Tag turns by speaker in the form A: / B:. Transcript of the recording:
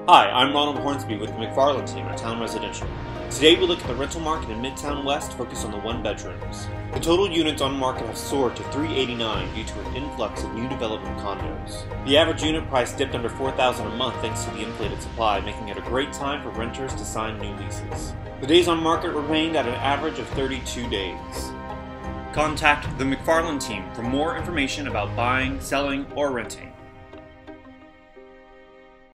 A: Hi, I'm Ronald Hornsby with the McFarland team at Town Residential. Today we look at the rental market in Midtown West, focused on the one-bedrooms. The total units on market have soared to 389 due to an influx of new development condos. The average unit price dipped under $4,000 a month thanks to the inflated supply, making it a great time for renters to sign new leases. The days on market remained at an average of 32 days. Contact the McFarland team for more information about buying, selling, or renting.